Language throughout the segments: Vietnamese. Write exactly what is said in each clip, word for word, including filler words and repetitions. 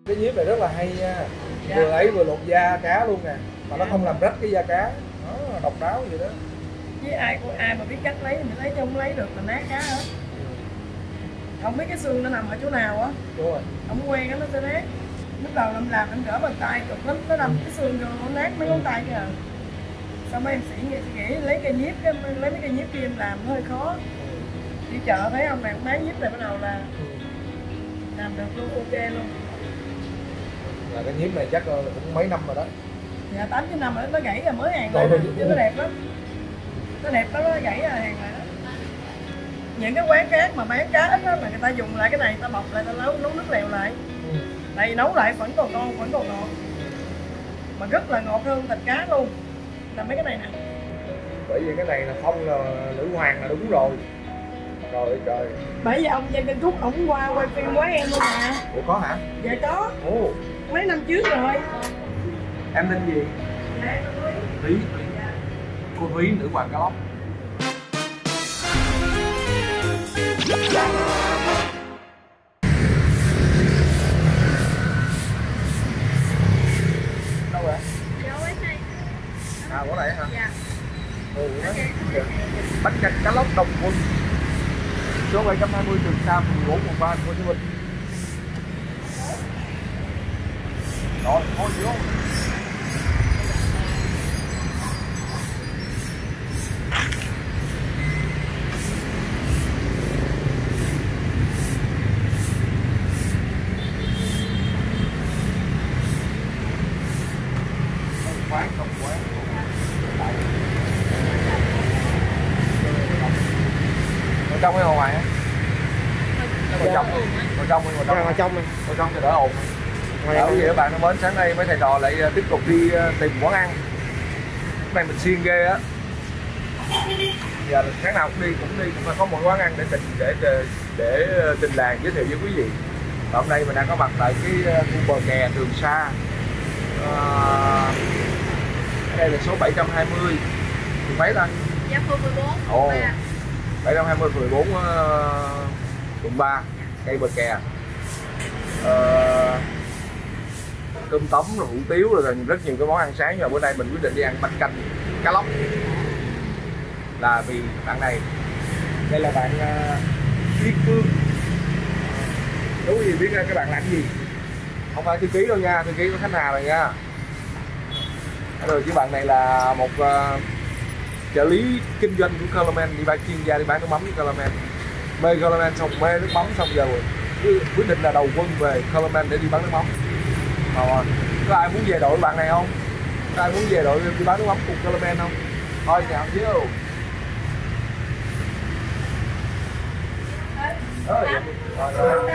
Cái nhíp này rất là hay nha. Dạ. Vừa lấy vừa lột da cá luôn nè, mà nó không làm rách cái da cá. Nó độc đáo vậy đó. Với ai ai mà biết cách lấy thì mình lấy, chứ không lấy được là nát cá hết. Không biết cái xương nó nằm ở chỗ nào á. Đúng rồi. Không quen á nó sẽ nát. Lúc đầu làm làm em gỡ bàn tay cực lắm, nó đâm cái xương vô nó nát mấy ngón tay kìa. Xong mấy em sĩ nghĩ, nghĩ lấy cây nhíp, cái lấy mấy cây nhíp kia em làm nó hơi khó. Đi chợ thấy ông này cũng bán nhíp này bắt đầu là làm được luôn, ok luôn. Là cái nhíp này chắc cũng mấy năm rồi đó. Dạ tám chín năm rồi, nó gãy rồi mới hàng lại mà, chứ nó đẹp lắm. Nó đẹp lắm, nó gãy rồi hàng lại đó. Những cái quán khác mà bán cá ít đó là người ta dùng lại cái này, người ta bọc lại, người ta nấu, nấu nước lèo lại. Ừ. Tại vì nấu lại vẫn còn ngon, vẫn còn ngọt. Mà rất là ngọt hơn thịt cá luôn. Là mấy cái này nè. Bởi vì cái này là không là nữ hoàng là đúng rồi. Trời ơi trời. Bởi vì ông Giang Kinh Cúc ổng qua quay phim quán em luôn mà. Ủa có hả? Dạ có. Ồ. Mấy năm trước rồi. Em tên gì? Dạ em Thúy. Thúy. Cô Thúy nữ hoàng cá lóc. Đâu vậy? Dạ quán này. À quán này hả? Dạ. Ừ, đó. Bánh canh cá lóc Đồng Quân, số bảy trăm hai mươi Trường Sa, phường bốn, quận ba, thành phố Hồ Chí Minh. Rồi, thôi vô. Quán không quán. Ngồi trong hay ngồi ngoài á? Ngồi trong, ngồi trong hay ngồi trong? Ngồi trong đi. Ngồi trong cho đỡ ồn. Ở vậy các bạn nó mến, sáng nay mấy thầy trò lại tiếp tục đi tìm quán ăn. Cái này mình xiên ghê á. Giờ sáng nào cũng đi, cũng đi cũng phải có một quán ăn để trình để để, để trình làng giới thiệu với quý vị. Và hôm nay mình đang có mặt tại cái khu bờ kè Trường Sa. À, đây là số bảy trăm hai mươi. Phường mấy ta? Dạ phường mười bốn. Ồ. bảy trăm hai mươi phường mười bốn quận ba, cây bờ kè. Ờ, cơm tấm rồi hủ tiếu rồi rất nhiều cái món ăn sáng, nhưng mà bữa nay mình quyết định đi ăn bánh canh cá lóc là vì bạn này, đây là bạn uh, Tuyết Phương. Đúng gì biết các bạn làm cái gì, không phải thư ký đâu nha, thư ký của khách hàng rồi nha. Rồi chứ bạn này là một uh, trợ lý kinh doanh của Colorman, đi bán chuyên gia đi bán nước mắm với Colorman, mê Colorman xong mê nước mắm xong giờ rồi quyết định là đầu quân về Colorman để đi bán nước mắm. Rồi có ai muốn về đội bạn này không? Có ai muốn về đội đi bán nước mắm cùng Colorman không? Thôi chào chứ. Ơi. Rồi rồi.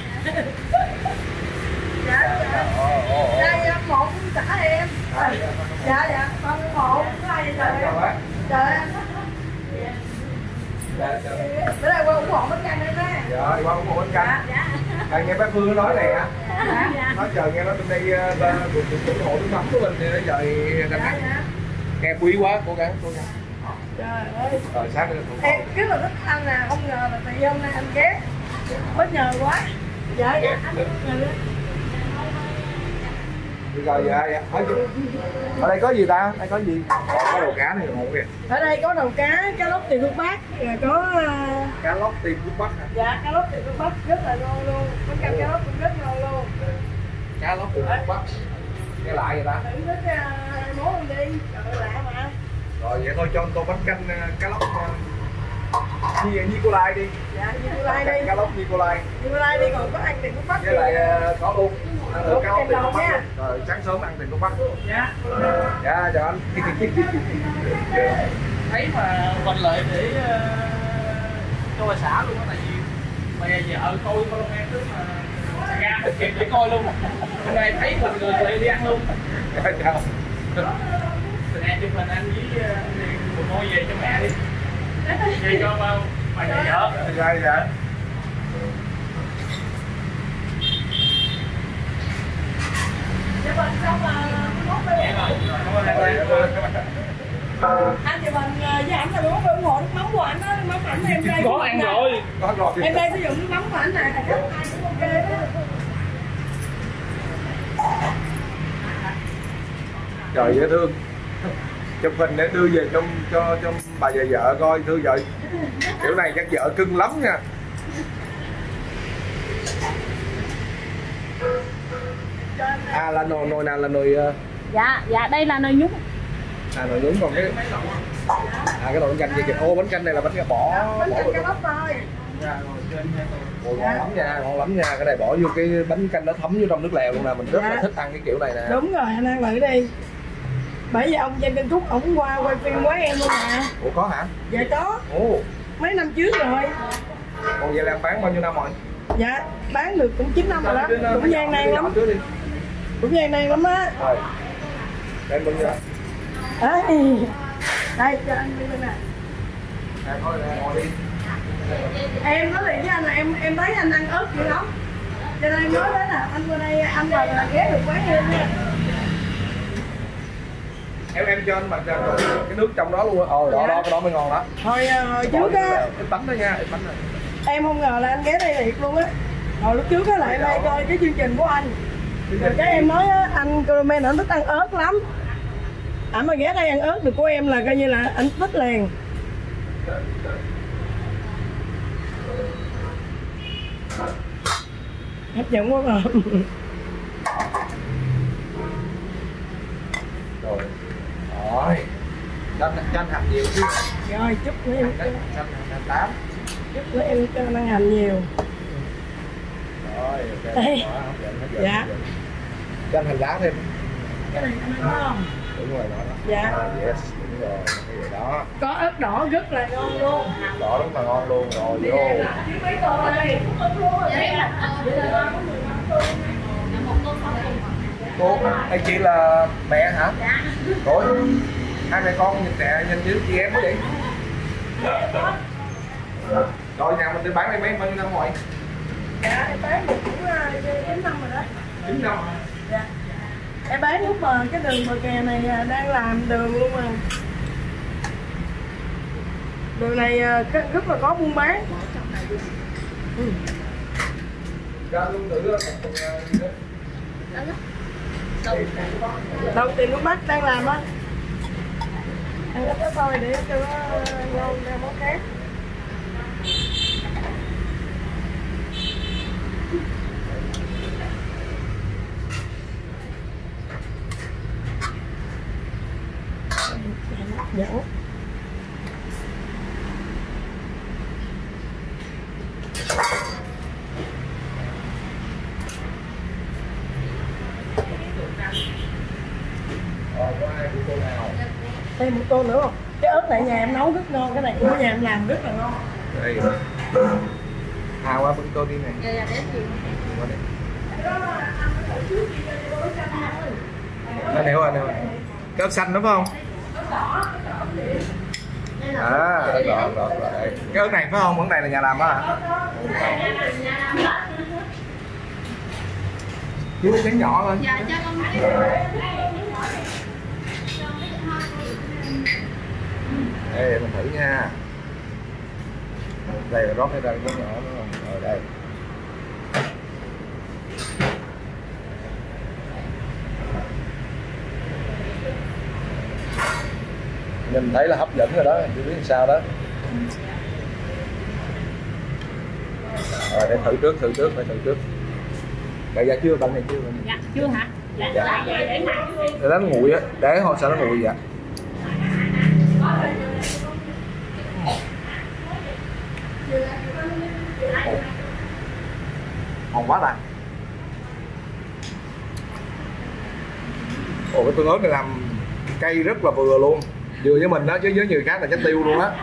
Dạ dạ. Đây em một trả em. Dạ dạ, con một có ai vậy trời. Trời em. Bữa nay qua ủng hộ bánh canh em á. Dạ, qua ủng hộ bánh canh. Dạ. À, nghe bác Phương nói này á. Dạ. Nói chờ nghe nói bên đây được được ủng hộ nước mắm của mình thì nó giờ đang ăn. Nghe quý quá, cố gắng cố gắng. Trời ơi. Rồi sáng nữa Em rất là thích ăn nè, không ngờ là tại vì hôm nay anh ghé. Bất ngờ quá. Dạ dạ anh bất ngờ. Rồi dạ dạ. Ở đây có gì ta? Đây có gì? Có đầu cá này ngon kìa. Ở đây có đầu cá, cá lóc tiền thuốc bắc, rồi có uh... cá lóc tiền thuốc bắc hả? Dạ, cá lóc tiền thuốc bắc rất là ngon luôn. Bánh canh cá lóc cũng rất ngon luôn. Cá lóc tiền thuốc bắc. Nghe lại vậy ta? Thử thích hai món luôn đi, trời lạ mà. Rồi vậy thôi cho tôi bánh canh uh, cá lóc uh, Nhi Nikolai đi. Dạ, Nikolai đi. Cá lóc Nikolai. Nikolai đi, còn có ăn tiền thuốc bắc. Với lại uh, có luôn. Ăn được cá lóc tiền thuốc bắc. Rồi sáng sớm ăn tiền thuốc bắc. Dạ. Dạ chào anh. Thấy mà thuận lợi để uh, cho bà xã luôn á, tại vì mẹ vợ tôi con em tức mà ra không kịp để coi luôn. Hôm nay thấy mình người lại đi ăn luôn. Dạ chào. Từ nay chụp hình anh với một ngôi về cho mẹ đi. Về cho bà, bà nhà vợ. Dạ dạ. Dạ vâng, xong mà mốt bây anh thì mình với ảnh là muốn ủng hộ nước mắm của ảnh đó, nước mắm của ảnh em đây có ăn rồi. Có rồi. Em đây sử dụng nước mắm của ảnh này là khách ai cũng ok đó. Trời dễ thương. Chụp hình để đưa về cho cho cho bà vợ vợ coi, thưa vợ. Kiểu này chắc vợ cưng lắm nha. À là nồi nồi nào là nồi uh... Dạ, dạ đây là nồi nhúng. À nồi nhúng, còn cái à cái nồi bánh canh gì kìa. Ô bánh canh này là bánh canh bỏ bánh bỏ canh được cá không? bắp thôi. Ôi, ngon lắm nha, ngon lắm nha. Cái này bỏ vô cái bánh canh nó thấm vô trong nước lèo luôn nè, mình rất Dạ. là thích ăn cái kiểu này nè. Đúng rồi, anh ăn thử đi. Bởi vì ông Giang Kinh Cúc ổng qua quay phim quán em luôn nè. Ủa có hả? Dạ có, Ồ, mấy năm trước rồi. còn vậy là em bán bao nhiêu năm rồi? Dạ, bán được cũng chín năm rồi đó. Cũng gian nan lắm. Trước đi. Cũng gian nan lắm á. Rồi. Em bao nhiêu đó? Đấy. Đây cho anh đi bên này. À, thôi ngồi đi. Em nói liền với anh là em em thấy anh ăn ớt dữ lắm. Cho nên em nói đến là anh qua đây ăn vào là ghé được quán em nha. Em em cho anh mà cho cái nước trong đó luôn á. Ờ đó, Dạ. đó cái đó mới ngon đó. Hồi ờ, hồi trước á, Ít bánh đó nha, ít bánh này. em không ngờ là anh ghé đây thiệt luôn á. Hồi lúc trước á lại em đây coi cái chương trình của anh. Rồi cái em nói á, anh Coleman anh thích ăn ớt lắm. Ảnh mà ghé đây ăn ớt được của em là coi như là anh thích liền. Hấp dẫn quá mà. Rồi. Rồi. Chanh chanh hạt nhiều chứ. Rồi chút nữa em Chanh hạt tám. chút nữa em cho anh ăn hành nhiều. Rồi, ok. Đây. Đó, hấp dẫn, hấp dẫn, Dạ. hấp dẫn. Chanh hành lá thêm. Cái này anh ăn không? Đúng rồi, đó đó. Dạ. À, yes, đúng rồi, cái gì đó. Có ớt đỏ rất là ngon luôn. Đó rất là ngon luôn rồi vô. Chứ mấy tô đây. Cô, đây chị là mẹ hả? Dạ. Rồi, hai mẹ con nhìn mẹ nhìn chứ chị em có vậy? Rồi nhà mình đi bán đây mấy bao nhiêu năm rồi? Dạ em bán được cũng chín năm rồi đó. chín năm. Dạ. Em bán lúc mà cái đường bờ kè này đang làm đường luôn mà. Đường này rất là có buôn bán. Ừ. Ra luôn thử Đầu tiên nước Bắc đang làm á. Ăn ít ít thôi để cho nó ngon ra món khác. Dạ. Rồi, có ai của cô nào? Thêm một tô nữa không? Cái ớt này nhà em nấu rất ngon, cái này của nhà em làm rất là ngon. Đây. À qua bưng tô đi này. Dạ, dạ, để chị. Qua đây. Anh hiểu anh hiểu anh. Cái ớt xanh đúng không? À, rồi, rồi, rồi. Cái ớt này phải không? Ớt này là nhà làm á hả? Chứ cái chén nhỏ thôi. Dạ, cho con mấy. Đây mình thử nha. Đây là rót cái ra cái chén nhỏ đúng không? Rồi đây. Nhìn thấy là hấp dẫn rồi đó, chưa biết làm sao đó. Rồi để thử trước, thử trước, phải thử trước. Vậy ra chưa, bạn này chưa? Bạn này. Dạ, chưa hả? Dạ, Dạ. dạ, dạ, để mặt. Để đánh nguội á, để hồi sao nó nguội vậy? Ngon quá ta. Ồ cái tương ớt này làm cay rất là vừa luôn. Vừa với mình đó chứ với người khác là chắc tiêu luôn á.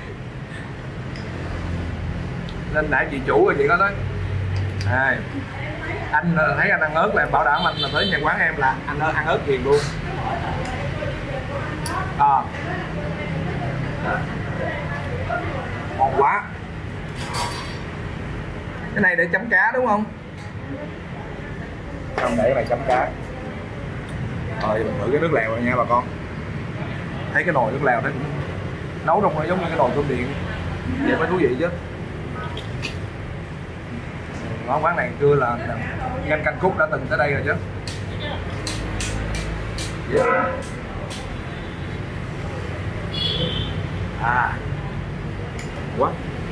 Nên nãy chị chủ rồi chị có nói à, anh thấy anh ăn ớt là em bảo đảm anh là tới nhà quán em là anh ăn ớt ghiền luôn. À. Ngon quá. Cái này để chấm cá đúng không? Không, để cái này chấm cá. Rồi mình thử cái nước lèo này nha bà con. Thấy cái nồi nước lèo đấy cũng nấu trong nó giống như cái nồi cơm điện. Vậy mới thú vị chứ. Món quán này chưa là Danh Canh Cúc đã từng tới đây rồi chứ. Yeah. À. What?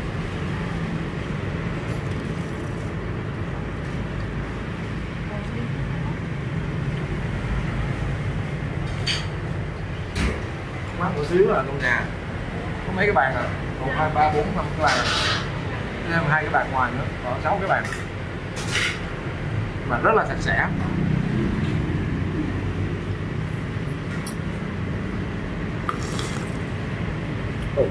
Mát một xíu là trong nhà có mấy cái bàn à, một hai ba bốn năm cái bàn à. Thêm hai cái bàn ngoài nữa, còn sáu cái bàn mà rất là sạch sẽ. Ồ.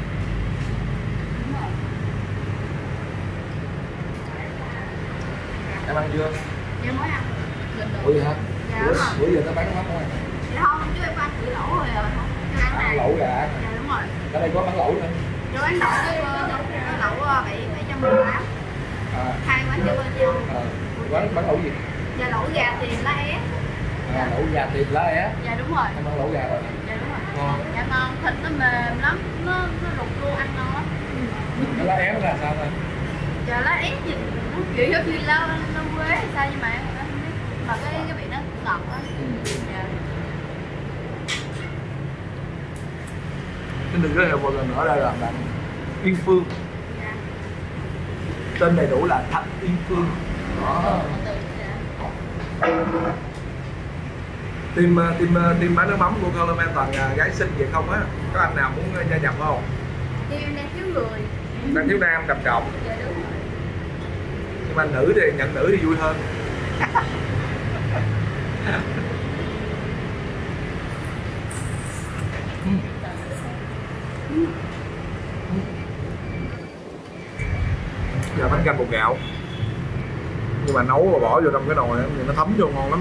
Em ăn chưa? Dạ mới ăn. Ủa vậy hả? Dạ Bữa, đúng rồi. bữa giờ nó bán mắm không ạ? Dạ không, chứ em ăn chỉ lẩu rồi rồi không. Chưa ăn Ăn này. lẩu gà. Dạ đúng rồi. Ở đây có bán lẩu nữa. Chưa ăn lẩu chứ lẩu bảy bảy trăm mười tám. À, Hai quán chưa bên nhau. à, quán bán lẩu gì? Dạ lẩu gà thì lá é. À, lẩu gà thịt lá é. Dạ đúng rồi. Em ăn lẩu gà rồi. Dạ đúng rồi. Ngon. Dạ ngon, thịt nó mềm lắm, nó nó rụt luôn ăn ngon lắm. Cái lá é nó là sao thôi? Dạ lá é gì nó kiểu giống như lá nó quế hay sao nhưng mà em không biết. Mà cái cái vị nó ngọt quá. Dạ. Cái đừng có hiểu một lần nữa đây là bạn Yên Phương. Dạ. Tên đầy đủ là Thạch Yên Phương. Đó. Dạ. Team team team bán nước mắm của Colorman toàn gái xinh vậy không á? Có anh nào muốn gia nhập không? Thì em đang thiếu người. Đang thiếu nam trầm trọng. Dạ đúng rồi. Nhưng mà nữ thì nhận nữ thì vui hơn. Giờ bánh canh bột gạo, nhưng mà nấu và bỏ vô trong cái nồi thì nó thấm vô ngon lắm.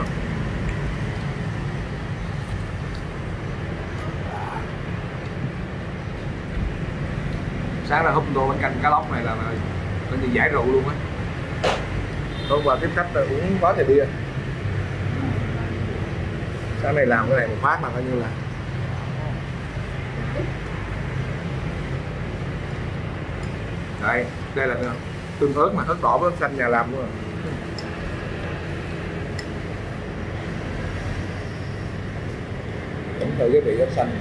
Sáng ra húp tô bánh canh cá lóc này là coi như giải rượu luôn á. Tôi và tiếp khách là uống quá trời bia. Sáng này làm cái này một phát là coi như là đây, đây là tương ớt mà ớt đỏ với ớt xanh nhà làm luôn rồi. Chấm thử cái vị ớt xanh.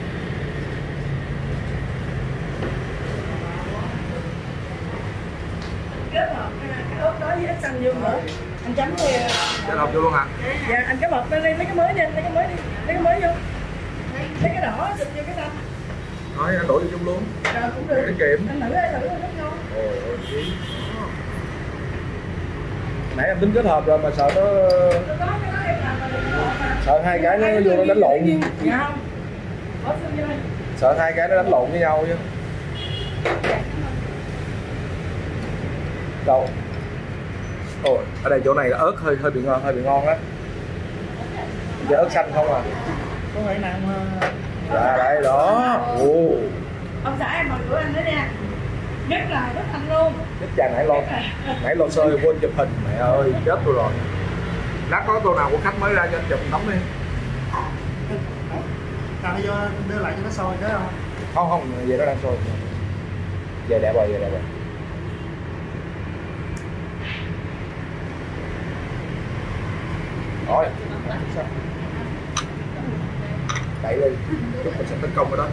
Kết hợp cái ớt đó với ớt xanh vô nữa. Anh chấm thì Kết hợp vô luôn hả? dạ anh kết hợp lên lấy cái mới đi, lấy cái mới đi, lấy cái mới vô. Lấy cái đỏ xịt vô cái xanh. Nói anh đổ vô chung luôn. Rồi cũng được. Cái kiệm. Anh thử đây thử rất ngon. Ôi ôi chí. Nãy em tính kết hợp rồi mà sợ nó Tôi có cái đó em làm mà đừng có mà. sợ hai cái nó vô nó đánh lộn. Dạ không. Bỏ xương vô đây. Sợ hai cái nó đánh lộn với nhau chứ. Đâu? Ôi, ở đây chỗ này là ớt hơi hơi bị ngon, hơi bị ngon á. Giờ ớt xanh không à? Có phải nào mà Dạ đây đó. Ồ. ông xã em hồi bữa anh đó nha. Rất là rất thành luôn. Chết cha nãy lo nãy lo sơi quên chụp hình, mẹ ơi chết tôi rồi. Lát có tô nào của khách mới ra cho anh chụp tấm đi. Tao vô đưa lại cho nó sôi cái không? Không không, về nó đang sôi. Về đẹp rồi, về đẹp rồi. Rồi. Đẩy đi, chút mình sẽ tấn công ở đó.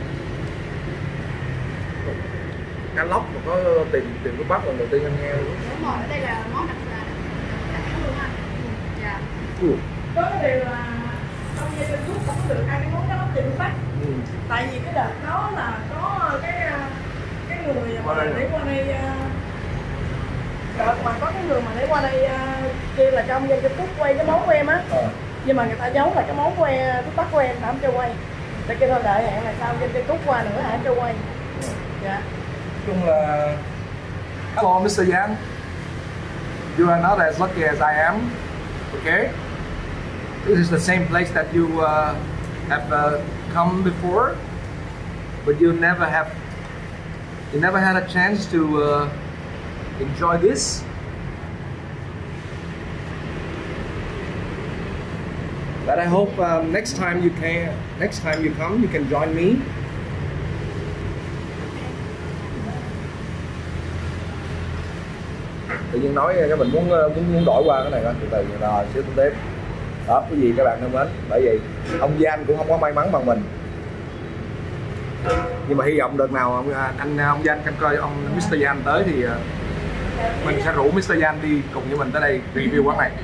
Cá lóc mà có tìm tìm cái bắp lần đầu tiên anh nghe luôn. Đúng rồi, ở đây là món đặc sản đặc sản luôn anh. Dạ. Ừ. Có cái điều là ông nghe trên thuốc không được ăn cái món đó tìm bắt. Ừ. Tại vì cái đợt đó là có cái cái người mà để qua đây đợt mà có cái người mà để qua đây kêu là cho ông dân cho Túc quay cái món của em á. À. Nhưng mà người ta giấu là cái món của em, Túc Bắc của em, ta không cho quay. Để kêu thôi đợi hẹn là sao dân cho Túc qua nữa hả em cho quay. Dạ. Chung là hello mister Yang, you are not as lucky as I am. Okay, this is the same place that you uh, have uh, come before, but you never have you never had a chance to uh, enjoy this. But I hope um, next time you can, next time you come, you can join me. Tự nhiên nói cái mình muốn muốn muốn đổi qua cái này coi, từ từ rồi xíu tiếp. Đó, cái gì các bạn thân mến, bởi vì ông Gian cũng không có may mắn bằng mình, nhưng mà hy vọng đợt nào ông anh ông Gian canh coi ông mít tơ Gian tới thì mình sẽ rủ mít tơ Gian đi cùng với mình tới đây review quán này.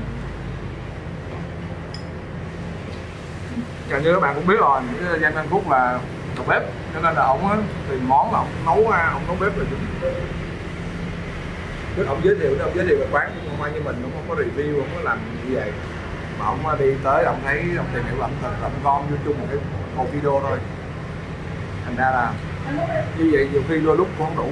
Và như các bạn cũng biết rồi, Gian Anh Phúc là đầu bếp, cho nên là ông tìm món là ông nấu ra, ông nấu bếp là chính. Chứ ông giới thiệu, ông giới thiệu về quán không ai như mình, ông không có review, không có làm như vậy. Mà ông đi tới, ông thấy, ông tìm hiểu ẩm thực, ông con vô chung một cái một video thôi. Thành ra là như vậy nhiều khi đôi lúc cũng không đủ.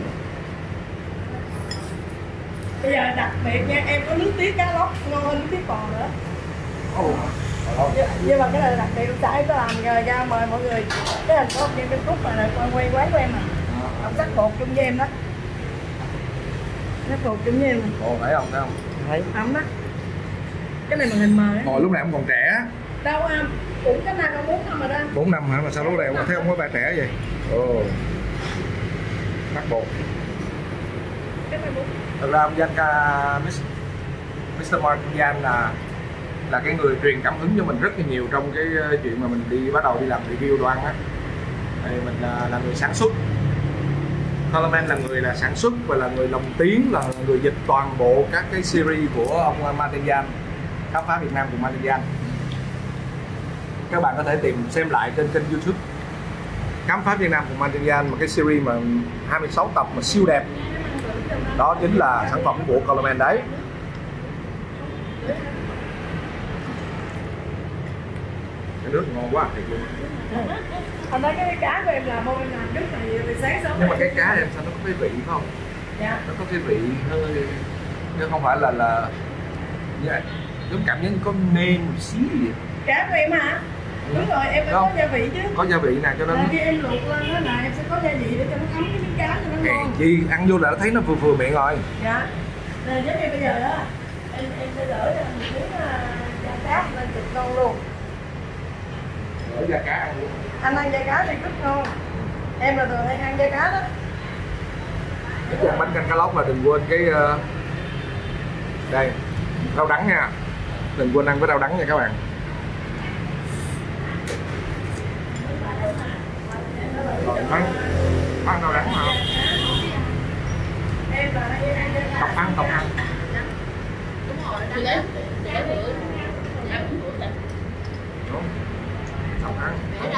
Bây giờ đặc biệt nha, em có nước tiết cá lóc ngon hơn nước tiết bò nữa. Oh. Nhưng mà cái này là đặc biệt, em có làm ra mời mọi người. Cái hình của ông Gian Anh Phúc là quay quay quán của em mà. Ông sắc bột chung với em đó. Sắc bột chung với em. Ồ, thấy không, thấy không? Thấy. Ấm đó. Cái này màn hình mờ ấy. Ngồi lúc này ông còn trẻ. Đâu anh, cũng cái này còn bốn năm rồi đó. bốn năm hả? Mà sao lúc này ông thấy ông có vẻ trẻ vậy? Ồ. Sắc bột. Cái này bốn. Thật ra ông Gian ca mít tơ Mark Gian là là cái người truyền cảm hứng cho mình rất là nhiều trong cái chuyện mà mình đi bắt đầu đi làm review đồ ăn á. Thì mình là, là người sản xuất. Coleman là người là sản xuất và là người lồng tiếng, là người dịch toàn bộ các cái series của ông Martin Gian, khám phá Việt Nam của Martin Gian. Các bạn có thể tìm xem lại trên kênh YouTube khám phá Việt Nam của Martin Gian, một cái series mà hai mươi sáu tập mà siêu đẹp. Đó chính là sản phẩm của Coleman đấy. Cái nước ngon quá thiệt luôn. Anh thấy cái cá của em làm, em làm rất là nhiều từ sáng sớm. Nhưng mà cái cá em sao nó có cái vị phải không? Dạ. Nó có cái vị hơi, chứ không phải là là như vậy. Giống cảm giác có nêm một xíu gì. Cá của em hả? Đúng rồi, em phải có gia vị chứ. Có gia vị nè, cho nên là khi em luộc lên đó là em sẽ có gia vị để cho nó thấm cái miếng cá cho nó ngon. Chi ăn vô là nó thấy nó vừa vừa miệng rồi. Dạ. Nè giống như bây giờ đó, em em sẽ đỡ cho một miếng da cá lên cực ngon luôn. Đỡ da cá ăn luôn. Anh ăn da cá thì rất ngon. Em là thường hay ăn da cá đó. Cái bánh canh cá lóc là đừng quên cái uh... đây rau đắng nha, đừng quên ăn với rau đắng nha các bạn. Rồi, ăn ăn rau đắng mà. Em là hay ăn da cá. Tập ăn, tập ăn. Đúng. Tập ăn.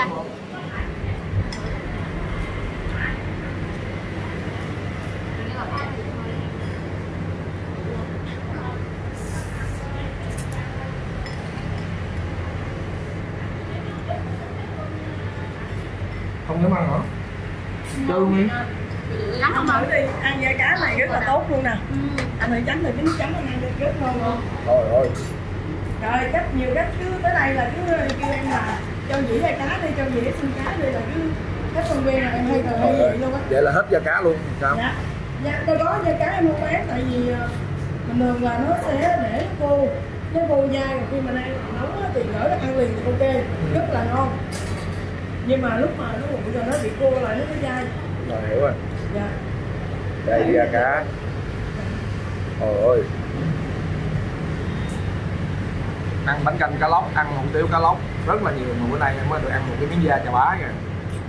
Không dám ăn hả? Chơi luôn đi. Lắm không Thử đi, ăn da cá này rất là tốt luôn nè. Ừ. Anh thử chấm thử cái nước chấm anh ăn rất ngon luôn. Rồi rồi. Rồi cách nhiều cách cứ tới đây là cứ kêu em là cho dĩ da cá đi, cho dĩ xương cá đi là cứ hết con quen là em hay thường hay vậy luôn á. Vậy là hết da cá luôn sao? Dạ. Dạ, đâu có da cá em không bán tại vì bình thường là nó sẽ để nó khô, nó khô dai, rồi khi mà ăn nóng thì gỡ nó ăn liền thì ok, rất là ngon. Nhưng mà lúc mà nó nguội rồi nó bị khô lại nó có dai. Rồi hiểu rồi. Dạ. Đây da cá. Trời ơi. Ăn bánh canh cá lóc, ăn hủ tiếu cá lóc rất là nhiều, mà bữa nay em mới được ăn một cái miếng da chà bá kìa.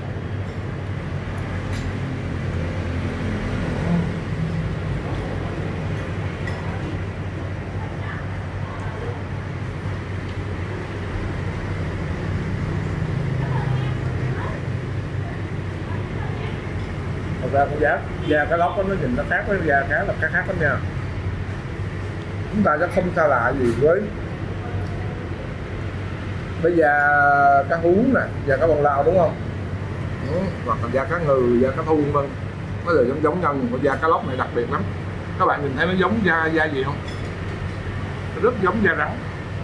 Thật ra con da, da cá lóc đó, nó nhìn nó khác với da cá là khác khác lắm nha. Chúng ta chắc không xa lạ gì với với da cá hú nè, da cá bông lau đúng không? Ừ, hoặc là da cá ngừ, da cá thu vân vân. Nó là giống giống nhau, nhưng mà da cá lóc này đặc biệt lắm. Các bạn nhìn thấy nó giống da da gì không? Nó rất giống da rắn.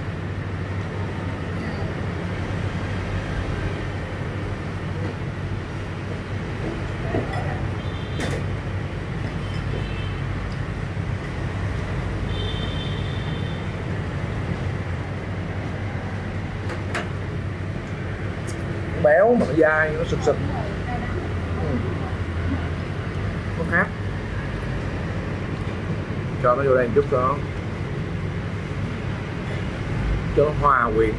Béo mà nó dai, nó sực sực. Ừ. Nó khác. Cho nó vô đây một chút đó. cho nó hòa quyện.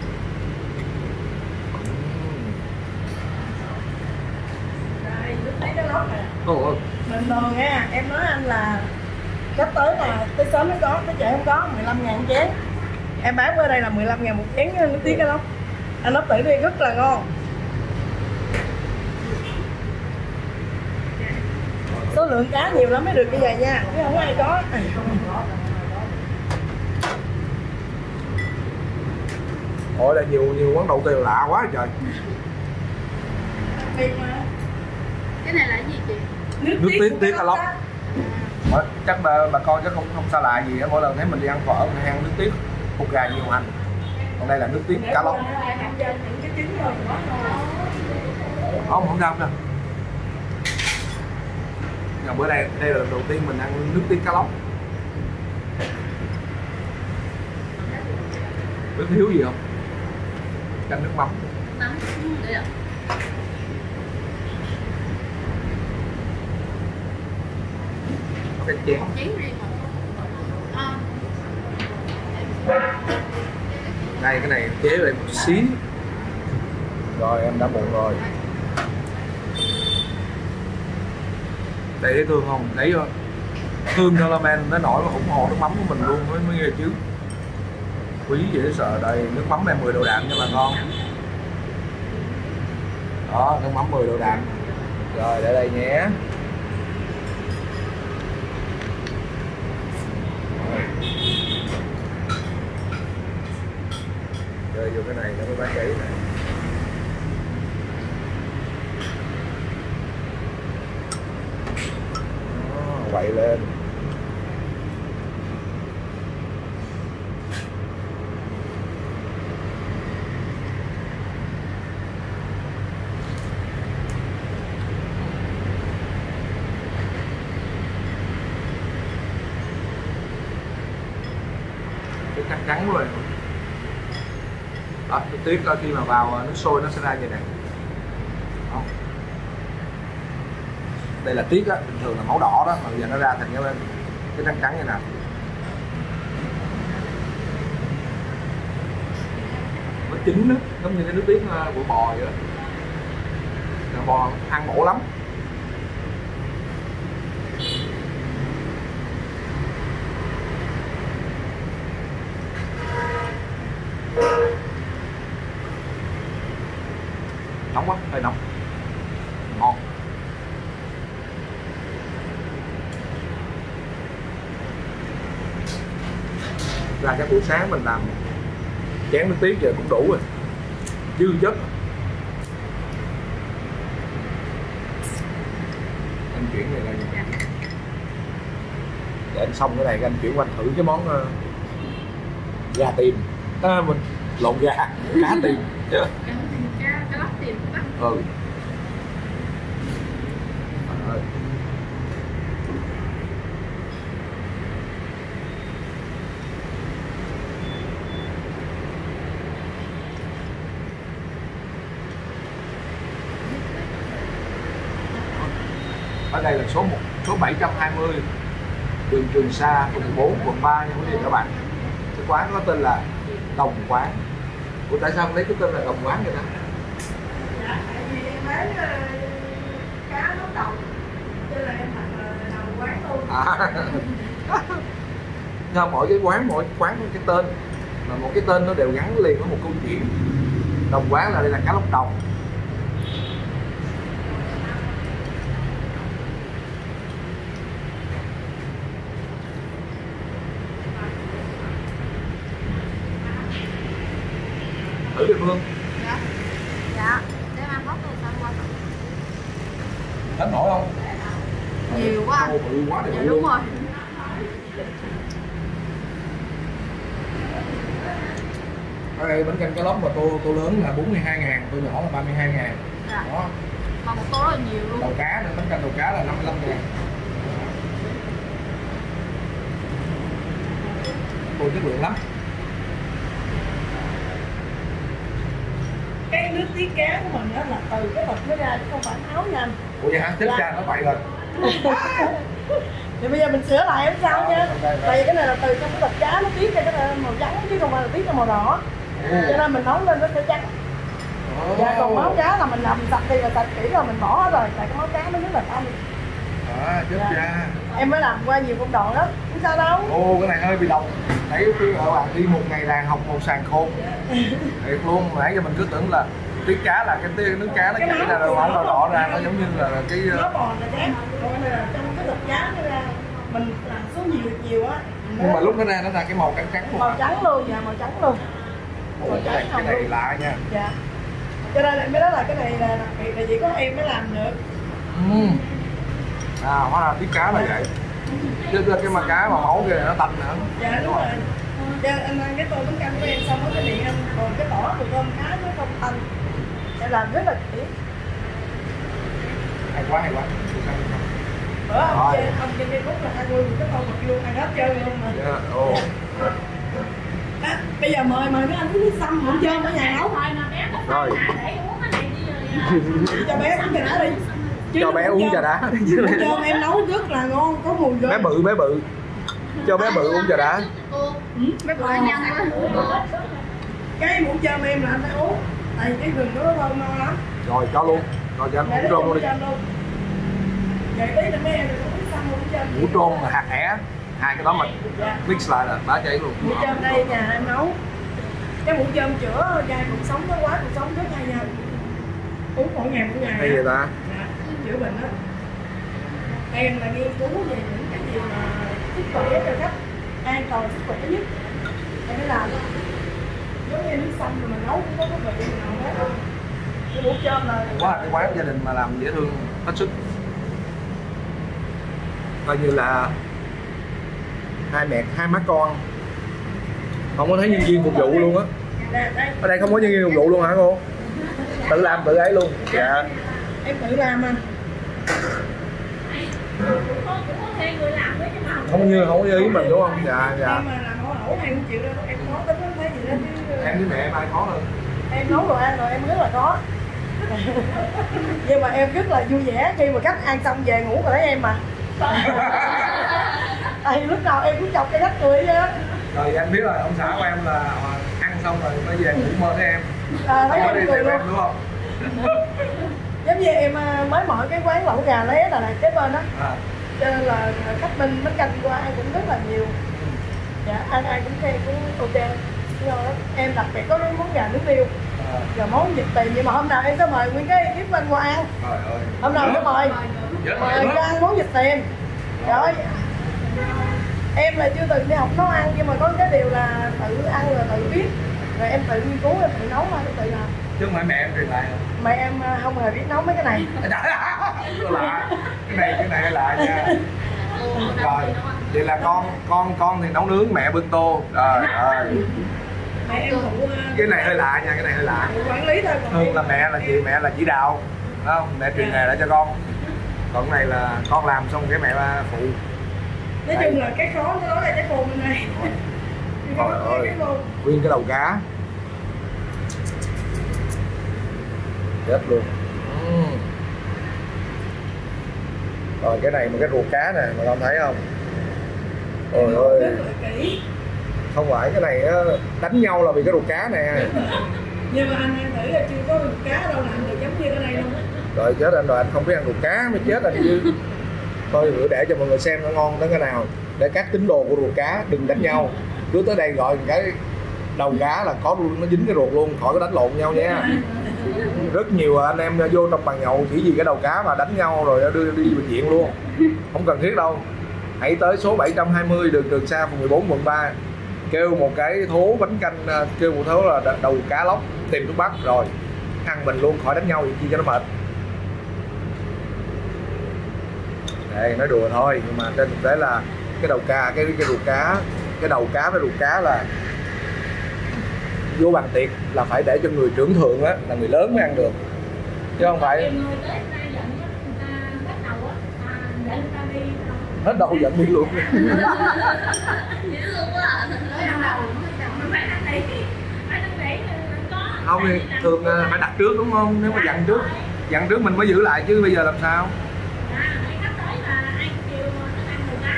Đây, nước tí cái lóc nè. Ồ, Bình thường nha, em nói anh là cách tới nè, tới sớm mới có, tới trễ không có, mười lăm ngàn chén. Em bán ở đây là mười lăm ngàn một chén nước tí cái lóc. Anh nấu thử đi, rất là ngon. Số lượng cá nhiều lắm mới được như vậy nha, chứ không ai có. ôi là nhiều nhiều quán đậu tiền lạ quá trời. Cái này là cái gì chị? Nước tiết tiết cá lóc. Ờ, chắc bà, bà con chắc không không xa lạ gì á, mỗi lần thấy mình đi ăn phở mình hay ăn nước tiết hột gà nhiều hành, còn đây là nước tiết cá lóc. Không, không sao đâu. Nhưng bữa nay đây là lần đầu tiên mình ăn nước tiết cá lóc. Có thiếu gì không? Canh nước mắm. Nấm, được ạ. Có cái chén. Chén riêng hả? À. Đây cái này chế lại một xí. Rồi em đã muộn rồi. Đây thấy thương không? Thấy không? Thương Caramel nó nổi và ủng hộ nước mắm của mình luôn mới mới ghê chứ. Quý dễ sợ. Đây nước mắm em mười độ đạm nha bà con. Đó, nước mắm mười độ đạm. Rồi để đây nhé. Rơi vô cái này nó mới bán cháy này. Đó, quậy lên. Cái cắt trắng rồi. Đó, nước tiết khi mà vào nước sôi nó sẽ ra như này. Đó. Đây là tiết á, bình thường là màu đỏ đó, mà bây giờ nó ra thành cái bên cái trắng trắng như này. Nó chín đó, giống như cái nước tiết của bò vậy đó. Bò ăn bổ lắm. Nóng quá, hơi nóng. Ngon. Ra cái buổi sáng mình làm chén nước tiết giờ cũng đủ rồi. Dư chất. Anh chuyển này là để anh xong cái này anh chuyển qua thử cái món uh, gà tiềm. À, mình lộn gà, cá tiềm. Cá, cá lóc tiềm Bắc. Ừ. À, ở đây là số một, số bảy trăm hai mươi đường Trường Sa, phường bốn, quận ba nha quý vị các bạn. Cái quán có tên là Đồng Quán. Ủa tại sao lấy cái tên là Đồng Quán vậy ta? Dạ, tại vì em bán uh, cá nấu đồng, cho nên em thành uh, Đồng Quán luôn. À. Nhưng mỗi cái quán, mỗi quán có cái tên, mà một cái tên nó đều gắn liền với một câu chuyện. Đồng Quán là đây là cá lóc đồng. Thử đi Phương. Dạ. Dạ. Để em ăn hết rồi sao qua. Đánh nổi không? Nhiều quá. Ô, bự quá Dạ đều đúng rồi. Ở đây bánh canh cá lóc mà tô tô lớn là bốn mươi hai ngàn, tô nhỏ là ba mươi hai ngàn. Dạ. Đó. Mà một tô rất là nhiều luôn. Đầu cá nữa, bánh canh đầu cá là năm mươi lăm ngàn. Tô chất lượng lắm. Cái nước tiết cá của mình đó là từ cái bịch nó ra chứ không phải áo nha anh. Ủa vậy hả? Chết Dạ. cha nó vậy rồi. Thì bây giờ mình sửa lại không sao nha. Tại vì cái này là từ trong cái thịt cá nó tiết ra cái này màu trắng chứ không phải là tiết ra màu đỏ. Cho nên mình nấu lên nó sẽ trắng. Dạ, còn máu cá là mình làm sạch đi và sạch kỹ rồi mình bỏ hết rồi, tại cái máu cá nó rất là thanh. À, chết Dạ. cha. Em mới làm qua nhiều công đoạn lắm, không sao đâu. Ồ, cái này hơi bị độc. Nãy khi ở bạn đi một ngày làng học một sàn khôn. Thiệt luôn, nãy giờ mình cứ tưởng là tiết cá là cái tiết nước cá nó chảy ra rồi mỏng đỏ đỏ ra, nó giống như là cái Nó bòn là chát, còn cái này là trong cái thịt cá nó ra mình làm số nhiều nhiều á. nhưng mà lúc nó ra nó ra cái màu trắng trắng luôn. Màu trắng luôn, dạ màu trắng luôn. Ồ, cái này, cái này lạ nha. Dạ. Cho nên em mới nói là cái này là đặc biệt là chỉ có em mới làm được. Ừ. À, hóa ra tiết cá là vậy. Chứ cái mà cá mà máu kia nó tanh nữa. Dạ đúng rồi. Cho anh ăn cái tô bánh canh của em xong có cái miệng anh còn cái tỏi của tôm cá nó không tanh. Em làm rất là kỹ. Hay quá, hay quá. Bữa ông trên ông trên Facebook là ăn nguyên cái tô bịch luôn, ăn hết trơn luôn mà. Yeah. Oh. À, bây giờ mời mời mấy anh uống nước sâm không chơi ở nhà nấu. Rồi. Cho bé uống trà đá đi. Chứ Cho bé uống trà đá. Cho em nấu rất là ngon, có mùi Bé bự, bé bự. Cho bé bự uống trà đá. Bé bự nhanh quá. Cái muỗng chôm em là anh phải uống. Tại vì cái gừng nó thơm ngon lắm. Rồi cho luôn. Rồi cho anh hũ trôm luôn đi. Vậy tí là mấy em được uống xong muỗng chôm. Hũ trôm là hạt ẻ. Hai cái đó mình mix lại là bá cháy luôn. Muỗng chôm đây nhà em nấu. Cái muỗng chôm chữa gai cuộc sống nó quá cuộc sống rất hay nha. Uống mỗi ngày mỗi ngày. Hay vậy ta? Dạ, chữa bệnh đó. Em là nghiên cứu về những cái gì mà sức khỏe cho khách an toàn sức khỏe nhất. Em mới làm. Giống như nước sâm rồi mình nấu cũng có cái vị nào hết. Cái muỗng chôm là Quá là cái quán gia đình mà làm dễ thương hết sức. Coi như là hai mẹ hai má con, không có thấy nhân viên phục vụ luôn á. Ở đây không có nhân viên phục vụ luôn hả cô? Tự làm tự ấy luôn. Dạ. Em tự làm anh. Không như không có như ý mình đúng không? Dạ dạ. Em mà làm mẫu ẩu em không chịu đâu, em khó tính lắm thấy gì đó chứ. Em với mẹ em ai khó hơn? Em nấu đồ ăn rồi em rất là khó. Nhưng mà em rất là vui vẻ khi mà khách ăn xong về ngủ rồi thấy em mà. Tại lúc nào em cũng chọc cái khách cười á. Rồi anh biết rồi, ông xã của em là ăn xong rồi nó về ngủ mơ thấy em. À, thấy Không có em đi cười tìm luôn. em đúng không? Giống như em mới mở cái quán lẩu gà lé là kế bên đó. À. Cho nên là khách bên bánh canh qua ăn cũng rất là nhiều. Dạ, ăn ai cũng khen cũng ok. Ngon lắm. Em đặc biệt có cái món gà nướng riêu. À. Và món vịt tiền, nhưng mà hôm nào em sẽ mời nguyên cái ekip anh qua ăn. Trời ơi. Hôm nào em sẽ mời. Mời ra ăn món vịt tiền. Rồi. Em là chưa từng đi học nấu ăn, nhưng mà có cái điều là tự ăn là tự biết. Rồi em tự nghiên cứu, em tự nấu mà em tự làm. Chứ không phải mẹ em truyền lại hả? Mẹ em không hề biết nấu mấy cái này. Lạ. Cái này cái này lạ nha. Rồi, vậy là con con con thì nấu nướng, mẹ bưng tô. Trời ơi. Mẹ em phụ Cái này hơi lạ nha, cái này hơi lạ. quản lý thôi. Thường là mẹ là chị, mẹ là chỉ đạo, đúng không? Mẹ truyền nghề lại cho con. Còn cái này là con làm xong cái mẹ phụ. Nói chung là cái khó nó nói là cái khô bên này. Trời ơi, nguyên cái đầu cá. Chết luôn. Uhm. Rồi cái này một cái ruột cá nè, mà con thấy không? Ôi ơi. Không phải cái này á, đánh nhau là vì cái ruột cá nè. Nhưng mà anh ăn thử là chưa có ruột cá đâu làm được giống như cái này đâu. Rồi chết anh rồi, anh không biết ăn ruột cá mới chết anh chứ. Thôi bữa để cho mọi người xem nó ngon tới cái nào. Để các tín đồ của ruột cá đừng đánh nhau. Cứ tới đây gọi cái đầu cá là có luôn, nó dính cái ruột luôn, khỏi có đánh lộn nhau nha. Rất nhiều anh em vô trong bàn nhậu chỉ vì cái đầu cá mà đánh nhau rồi đưa đi bệnh viện luôn. Không cần thiết đâu. Hãy tới số bảy trăm hai mươi đường Trường Sa, phường mười bốn, quận ba. Kêu một cái thố bánh canh, kêu một thố là đầu cá lóc, tìm thuốc bắc rồi ăn mình luôn, khỏi đánh nhau gì chi cho nó mệt. Đây nói đùa thôi, nhưng mà trên thực tế là cái đầu cá, cái cái ruột cá, cái đầu cá với ruột cá là vô bàn tiệc là phải để cho người trưởng thượng á, là người lớn mới ăn được, chứ không phải hết đầu giận đi luôn. Không thì thường phải đặt trước đúng không? Nếu mà dặn trước, dặn trước mình mới giữ lại chứ bây giờ làm sao?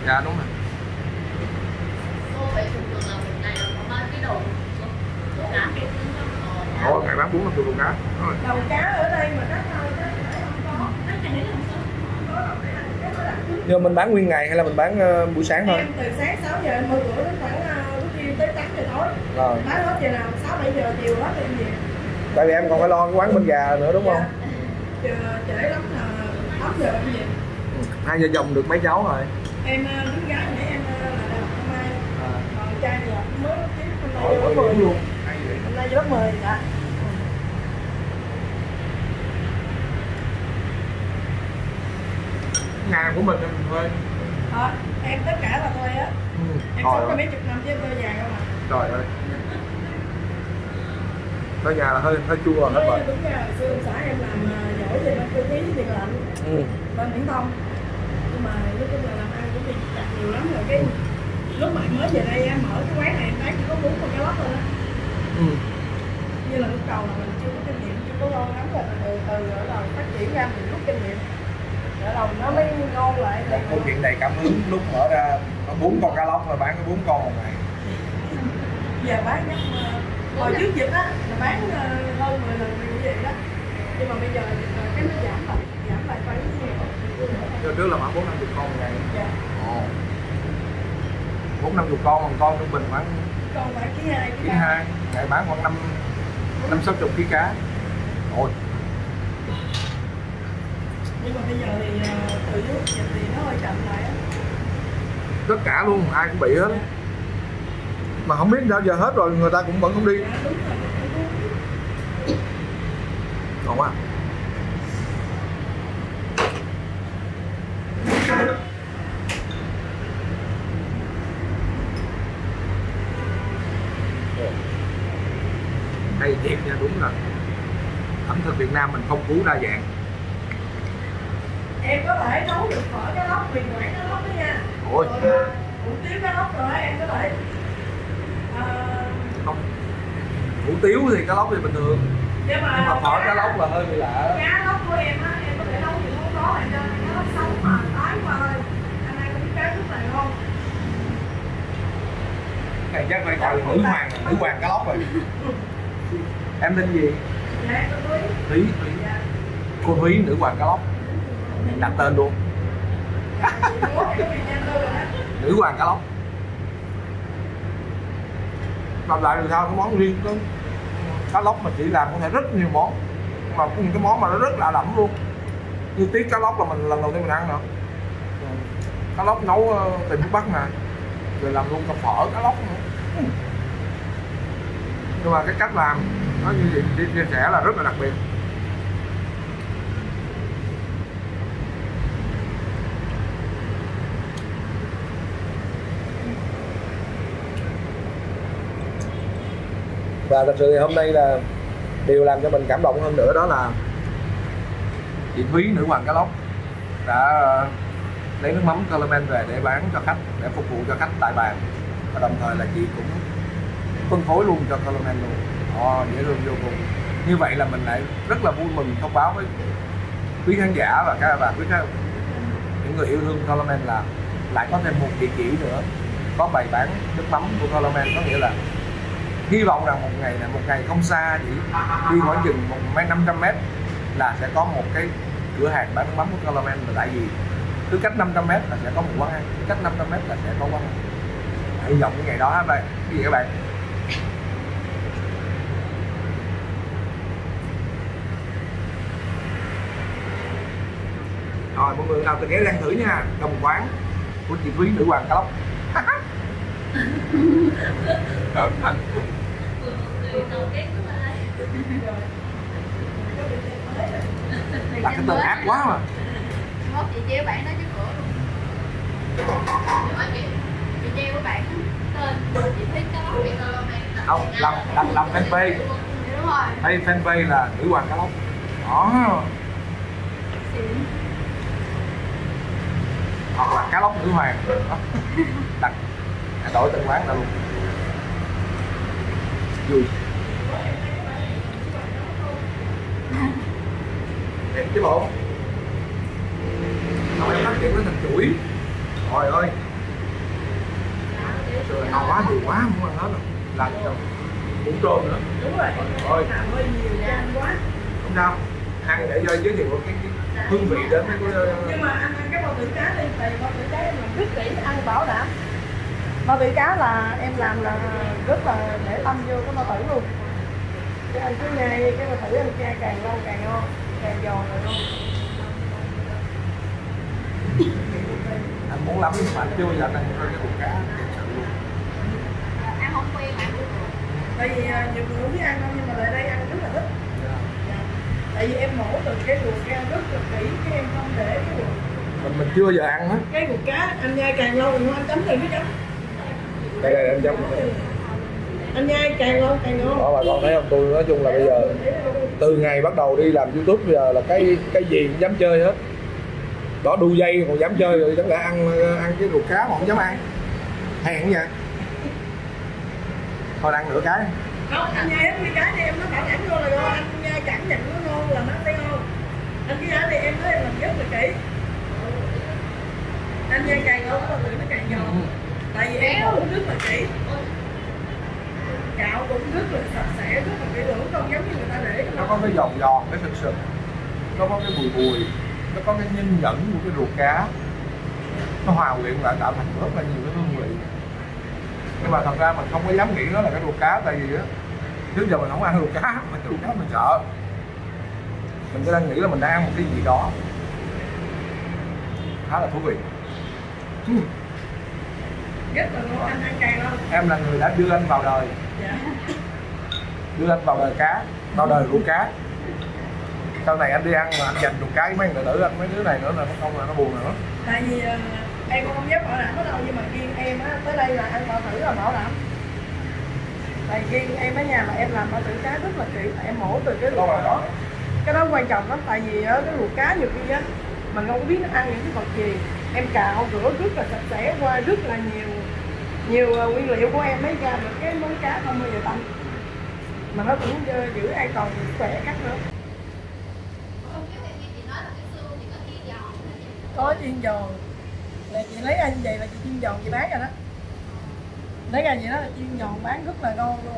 Dạ đúng rồi. Cô phải thường thường là một ngày có bao nhiêu đồ đồ cá? Ủa, ngày bán bốn năm chục đồ cá. Rồi. Đầu cá ở đây mà cá thôi chứ không có. Nhưng mình bán nguyên ngày hay là mình bán uh, buổi sáng thôi? Em từ sáng sáu giờ em mở cửa đến khoảng uh, lúc đi tới tám giờ tối. Rồi. Bán hết giờ nào sáu bảy giờ chiều hết em về. Tại vì em còn phải lo cái quán bên gà nữa đúng Dạ. không? Chờ trễ lắm là tám giờ em về. Hai vợ chồng được mấy cháu rồi? Em đứa gái nãy em là đào hôm nay. À. Còn trai thì học mới lớp chín, hôm nay Ôi, vô lớp mười luôn. Hay vậy. Hôm nay vô lớp mười dạ. Nhà của mình mình thuê. Ờ, em tất cả là tôi á. Ừ. Em Trời sống ơi. mấy chục năm chứ em tôi già không à. Trời ơi. Tới nhà là hơi hơi chua hết Mới rồi. đúng ra hồi xưa ông xã em làm uh, giỏi về bên cơ khí điện lạnh Ừ. bên Viễn Thông, nhưng mà nói chung là làm ăn cũng bị chặt nhiều lắm rồi. Cái lúc mà em mới về đây em mở cái quán này em bán chỉ có bốn con cá lóc thôi đó. Ừ. Như là lúc đầu là mình chưa có kinh nghiệm, chưa có ngon lắm, rồi từ từ ở đầu phát triển ra mình rút kinh nghiệm, ở đầu nó mới ngon lại. Một câu chuyện đầy cảm hứng lúc mở ra có bốn con cá lóc rồi bán có bốn con một ngày. Giờ bán nhắc hồi trước dịch á là bán uh, hơn mười lần như vậy đó, nhưng mà bây giờ thì cái nó giảm lại giảm lại khoảng nhiều. Giờ trước là khoảng bốn năm chục con một ngày. Dạ. Ồ. Bốn năm chục con, một con trung bình khoảng Còn phải ký hai ký hai, ngày bán khoảng năm năm sáu chục ký cá. Ôi. Nhưng mà bây giờ thì uh, từ lúc dịch thì nó hơi chậm lại á. Tất cả luôn, ai cũng bị hết. Dạ. Mà không biết sao giờ hết rồi người ta cũng vẫn không đi. Dạ, đúng rồi. Ngon quá. Hay thiệt nha, đúng rồi. Ẩm thực Việt Nam mình phong phú đa dạng. Em có thể nấu được phở cá lóc, mì quảng cá lóc đó nha. Ôi. Rồi hủ tiếu cá lóc rồi em có thể uh, Không. Hủ tiếu thì cá lóc thì bình thường. nhưng mà, Nhưng mà phở cá lóc là hơi bị lạ đó. cá lóc của em á, em có thể nấu những món đó em cho cá lóc sống mà tái qua thôi. Anh ăn cái cá rất là ngon. Này chắc phải gọi là nữ hoàng, nữ hoàng cá lóc rồi. Em tên gì? Dạ em có Thúy. Thúy, Thúy. Dạ. Cô Thúy, nữ hoàng cá lóc. Đặt tên luôn. Dạ, chị Thúy em có bị nhanh luôn rồi đó. Nữ hoàng cá lóc. Làm lại thì sao, cái món riêng có cá lóc mà chỉ làm có thể rất nhiều món, mà có những cái món mà nó rất lạ lẫm luôn. Như tiết cá lóc là mình lần đầu tiên mình ăn nữa. Cá lóc nấu từ nước Bắc nè, rồi làm luôn cà phở cá lóc nữa. Nhưng mà cái cách làm nó như vậy chia chia sẻ là rất là đặc biệt. Và thật sự thì hôm nay là điều làm cho mình cảm động hơn nữa đó là chị Thúy, nữ hoàng cá lóc, đã lấy nước mắm Coleman về để bán cho khách, để phục vụ cho khách tại bàn, và đồng thời là chị cũng phân phối luôn cho Coleman luôn. Ồ, dễ thương vô cùng. Như vậy là mình lại rất là vui mừng thông báo với quý khán giả và các bạn, quý các những người yêu thương Coleman là lại có thêm một địa chỉ nữa có bày bán nước mắm của Coleman. Có nghĩa là hy vọng rằng một ngày là một ngày không xa, chỉ đi khoảng chừng một mấy năm trăm mét là sẽ có một cái cửa hàng bán nước mắm của Coleman. Là tại vì cứ cách năm trăm mét là sẽ có một quán ăn, cứ cách năm trăm mét là sẽ có quán ăn. Hy vọng cái ngày đó các bạn, cái gì các bạn. Rồi mọi người nào từ ghé ăn thử nha, đồng quán của chị Thúy, nữ hoàng cá lóc. Là cái tên ác quá mà. Mốt chị treo bạn đó chứ cửa luôn. Hỏi chị, chị treo của bạn tên chị thích cá lóc, chị Coleman. Không, làm làm làm fanpage. Đúng rồi. Hay fanpage là nữ hoàng cá lóc. Đó. Hoặc là cá lóc nữ hoàng. Đó. Đặt đổi tên quán ra luôn. Vui. Đẹp chứ bộ. Sao em phát triển nó thành chuỗi. Trời ơi, quá không muốn ăn hết rồi. Làm sao? Cũng trơn nữa. Đúng rồi. Thôi. Làm hơi nhiều cho ăn quá. Không sao. Ăn để cho giới thiệu cái, cái hương vị đến với cái. Nhưng mà ăn ăn cái bao tử cá đi, tại vì bao tử cá em làm rất kỹ, ăn bảo đảm. Bao tử cá là em làm là rất là để tâm vô cái bao tử luôn. Cái anh cứ nhai cái bao tử anh chay càng lâu càng ngon, càng giòn rồi ngon. Anh muốn lắm nhưng mà anh chưa bao giờ ăn cái ruột cá thật sự luôn. Ăn không quen ăn được. Tại vì nhiều người không biết ăn đâu nhưng mà lại đây ăn rất là thích. Dạ. Tại vì em mổ từ cái ruột ra rất là kỹ, cái em không để cái ruột. Mình mình chưa bao giờ ăn á. Cái ruột cá anh nhai càng lâu thì anh chấm thì cái chấm. Đây đây anh chấm. Anh nhai càng lâu càng ngon. Đó bà con thấy không, tôi nói chung là bây giờ từ ngày bắt đầu đi làm YouTube bây giờ là cái cái gì cũng dám chơi hết. Đó đu dây còn dám chơi rồi, chẳng lẽ ăn ăn cái ruột cá mà không dám ăn. Hèn vậy. Thôi ăn nửa cái. Không, anh nhai hết cái cá đi em nó bảo đảm vô là ngon, anh nhai cảm nhận nó ngon là nó sẽ ngon. Anh cái cá đi em nói em làm rất là kỹ. Anh nhai càng lâu nó tự nó càng giòn. Tại vì em mổ rất là kỹ. Cạo cũng rất là sạch sẽ, rất là kỹ lưỡng, không giống như người ta để Nó có cái giòn giòn, cái sực sực, nó có cái bùi bùi, nó có cái nhân nhẫn của cái ruột cá, nó hòa quyện lại tạo thành rất là nhiều cái hương vị. Nhưng mà thật ra mình không có dám nghĩ nó là cái ruột cá, tại vì á trước giờ mình không ăn ruột cá, mình ruột cá mình sợ, mình cứ đang nghĩ là mình đang ăn một cái gì đó khá là thú vị. rất là ngon, anh ăn càng lâu. Em là người đã đưa anh vào đời. Dạ. Đưa anh vào đời cá, vào đời ruột cá. Sau này anh đi ăn mà anh dành ruột cá với mấy người nữ anh, mấy đứa này nữa là nó không là nó buồn nữa. Tại vì uh, em không dám bảo đảm ở đâu, nhưng mà riêng em á tới đây là ăn bao tử là bảo đảm. Tại riêng em ở nhà là em làm bao tử cá rất là kỹ, em mổ từ cái ruột đó. Cái đó quan trọng lắm, tại vì uh, cái ruột cá nhiều khi á mình không biết nó ăn những cái vật gì. Em cạo rửa rất là sạch sẽ qua rất là nhiều nhiều uh, nguyên liệu của em mới ra được cái món cá không bao giờ tanh. Mà nó cũng uh, giữ an toàn sức khỏe cắt nữa. Có chiên giòn là chị lấy ra như vậy là chị chiên giòn chị bán rồi đó, lấy ra vậy đó là chiên giòn bán rất là ngon luôn.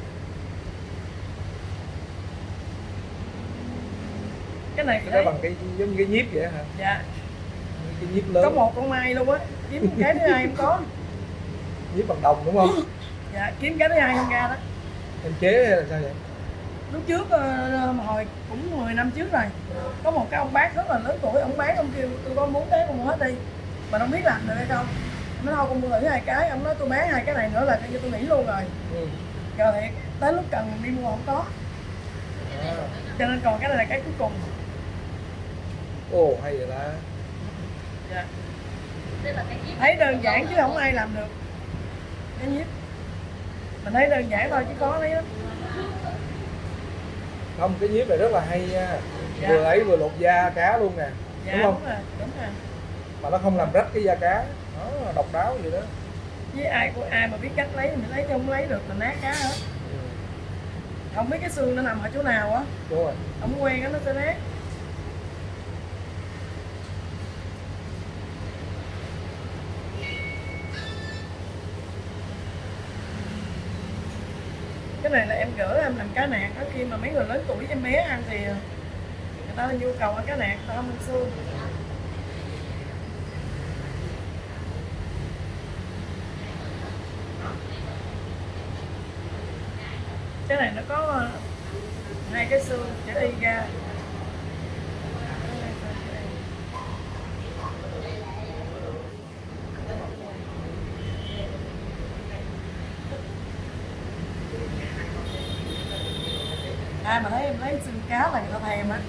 Cái này Cái bằng cái giống cái nhíp vậy hả? Dạ. Cái nhíp lớn. Có một con mai luôn á, kiếm cái thứ hai em có. Nhíp bằng đồng đúng không? Dạ, kiếm cái thứ hai không ra đó. Em chế hay là sao vậy? Lúc trước uh, hồi cũng mười năm trước rồi, có một cái ông bác rất là lớn tuổi, ông bán ông kêu tôi có bốn cái con mua hết đi, mà không biết làm được hay không. Ông nói thôi con mua thử hai cái, ông nói tôi bán hai cái này nữa là cho tôi nghỉ luôn rồi. Ừ. Rồi thiệt, tới lúc cần đi mua không có. À. Cho nên còn cái này là cái cuối cùng. Ồ hay vậy ta. Dạ. Thấy đơn giản chứ không ai làm được cái nhíp. Mình thấy đơn giản thôi chứ khó lấy lắm. Không, cái nhíp này rất là hay nha. Dạ. Vừa lấy vừa lột da cá luôn nè. Dạ, đúng không? Đúng rồi, đúng rồi. Mà nó không làm rách cái da cá. Nó độc đáo vậy đó. Với ai của ai mà biết cách lấy thì mình lấy, chứ không lấy được mình nát cá hết. Ừ. Không biết cái xương nó nằm ở chỗ nào á. Đúng rồi. Không quen á nó sẽ nát. Cái này là em gửi em làm cá nạc đó, khi mà mấy người lớn tuổi em bé ăn thì người ta nhu cầu ăn cá nạc, người ta không ăn xương. Cái này nó có hai cái xương để đi ra. Ai mà thấy em lấy xương cá là người ta thèm á.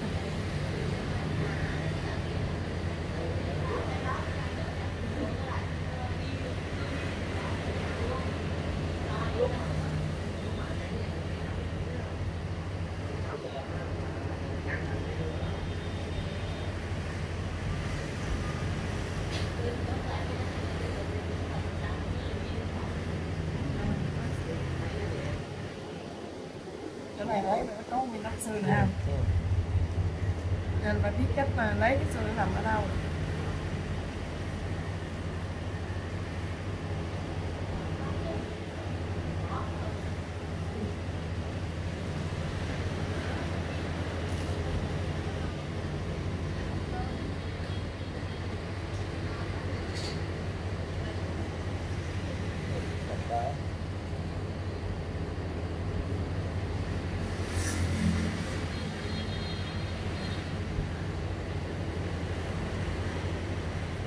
Cái này lấy mà nó có nguyên nắp xương nè không? Ừ. Nên phải biết cách mà lấy cái xương nó nằm ở đâu.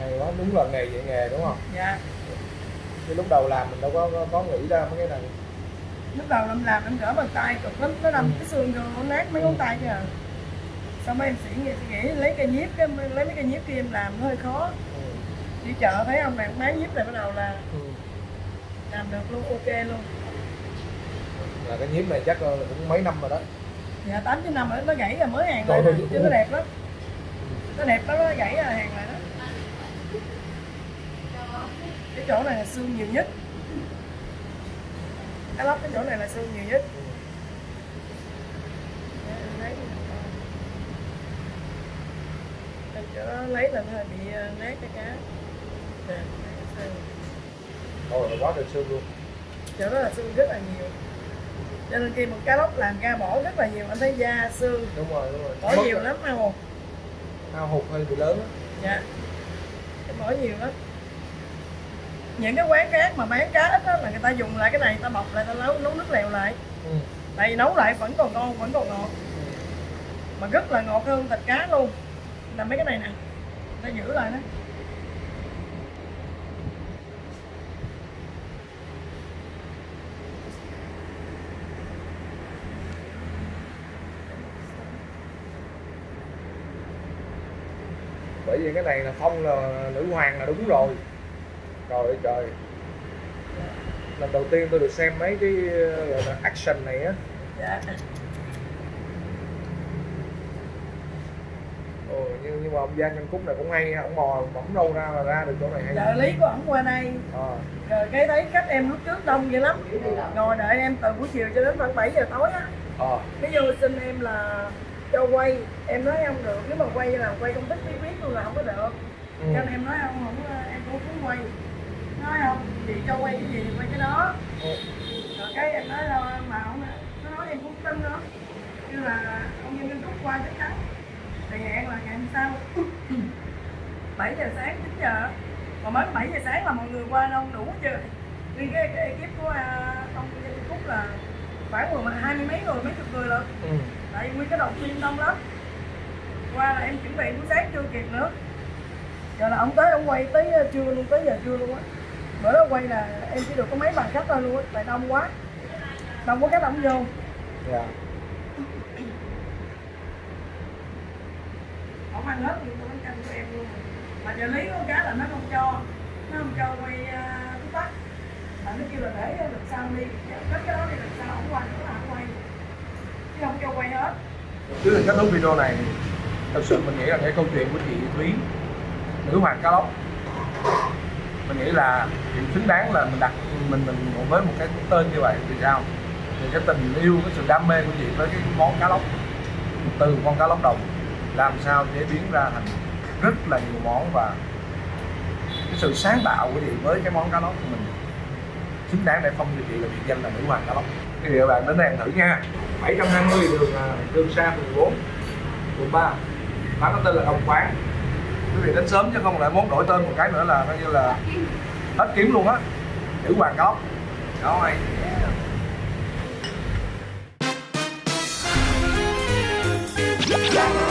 hay quá, đúng là nghề dạy nghề đúng không? Dạ. Chứ lúc đầu làm mình đâu có có, có nghĩ ra mấy cái này. Lúc đầu làm làm em gỡ bàn tay cực lắm, nó đâm Ừ. cái xương vô nó nát mấy ngón tay kìa. Xong mấy em sĩ nghĩ, nghĩ lấy cây nhíp cái lấy mấy cây nhíp kia em làm nó hơi khó. Ừ. Đi chợ thấy ông này bán nhíp này bắt đầu là Ừ. làm được luôn, ok luôn. Là cái nhíp này chắc cũng mấy năm rồi đó. Dạ tám chín năm rồi, nó gãy rồi mới hàng lại, chứ nó đẹp lắm. Nó đẹp lắm, nó gãy rồi hàng lại đó. Cái chỗ này là xương nhiều nhất. Cái lóc cái chỗ này là xương nhiều nhất. Dạ, em lấy em chỗ đó lấy là nó hơi bị nát cái cá. Nè, cái xương. Ôi, quá trời xương luôn. Chỗ đó là xương rất là nhiều. Cho nên khi một cá lóc làm ra bỏ rất là nhiều, anh thấy da xương Đúng rồi, đúng rồi. bỏ Mất nhiều rồi. lắm không? Hao hụt hơi bị lớn á. Dạ, cái bỏ nhiều lắm. Những cái quán khác mà bán cá ít đó là người ta dùng lại cái này, người ta bọc lại, người ta nấu, nấu nước lèo lại. Ừ. Tại vì nấu lại vẫn còn ngon, vẫn còn ngọt. Mà rất là ngọt hơn thịt cá luôn. Là mấy cái này nè, người ta giữ lại đó. Bởi vì cái này là phong là nữ hoàng là đúng rồi. Trời ơi trời. Lần đầu tiên tôi được xem mấy cái gọi là action này á. Dạ. Ồ, nhưng, nhưng mà ông Giang Nhân Cúc này cũng hay, ông mò mỏng đâu ra mà ra được chỗ này hay. Trợ lý của ổng qua đây. À. Rồi cái thấy khách em lúc trước đông dữ lắm. Ngồi đợi em từ buổi chiều cho đến khoảng bảy giờ tối á. À. Ví dụ xin em là cho quay, em nói không được, nếu mà quay là quay công thức bí biết luôn là không có được. Ừ. Cho nên em nói không, không em cũng muốn quay. Nói không, chị cho quay cái gì thì quay cái đó. Ừ. Rồi cái em nói đâu mà ông nó nói em cũng tin nữa. Như là ông Nhân Nhân Cúc qua chắc chắn. Thì hẹn là ngày hôm sau bảy giờ sáng chín giờ. Mà mới bảy giờ sáng là mọi người qua đông đủ chưa? Riêng cái, cái ekip của uh, ông Nhân Nhân Cúc là khoảng mười hai mươi mấy người, mấy chục người lận. Ừ. Tại vì nguyên cái đầu tiên đông lắm. Qua là em chuẩn bị buổi sáng chưa kịp nữa. Giờ là ông tới ông quay tới trưa luôn, tới giờ trưa luôn á. Bữa đó quay là em chỉ được có mấy bàn khách thôi luôn á, tại đông quá. Đông quá khách ông vô. Dạ. Ông ăn hết luôn bánh canh của em luôn. Mà trợ lý của cá là nó không cho. Nó không cho quay uh, thuốc bắc. Mà nó kêu là để lần sau đi. Cất cái đó đi lần sau ông quay nữa là ông quay. Chứ không cho quay hết. Trước khi kết thúc video này, thật sự mình nghĩ là cái câu chuyện của chị Thúy, nữ hoàng cá lóc, mình nghĩ là chuyện xứng đáng là mình đặt mình mình với một cái tên như vậy. Vì sao? Vì cái tình yêu, cái sự đam mê của chị với cái món cá lóc, từ con cá lóc đồng làm sao chế biến ra thành rất là nhiều món, và cái sự sáng tạo của chị với cái món cá lóc của mình xứng đáng để phong cho chị là biệt danh là nữ hoàng cá lóc. Thì các bạn đến đây ăn thử nha. bảy trăm hai mươi đường Trường Sa, phường bốn, quận ba. Quán có tên là Đồng Quán. Quý vị đến sớm chứ không lại muốn đổi tên một cái nữa là coi như là hết kiếm luôn á. Nữ hoàng cá lóc. Rồi.